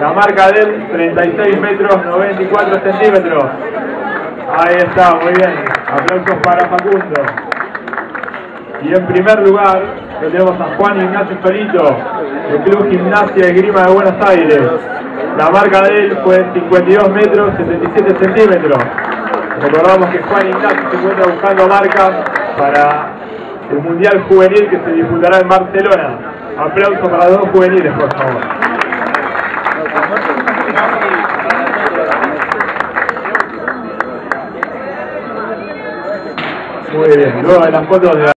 La marca de él, 36 metros 94 centímetros. Ahí está, muy bien. Aplausos para Facundo. Y en primer lugar, tenemos a Juan Ignacio Solito, del Club Gimnasia y Esgrima de Buenos Aires. La marca de él fue 52 metros 77 centímetros. Recordamos que Juan Ignacio se encuentra buscando marcas para el Mundial Juvenil que se disputará en Barcelona. Aplausos para los dos juveniles, por favor. Muy bien, luego de las fotos de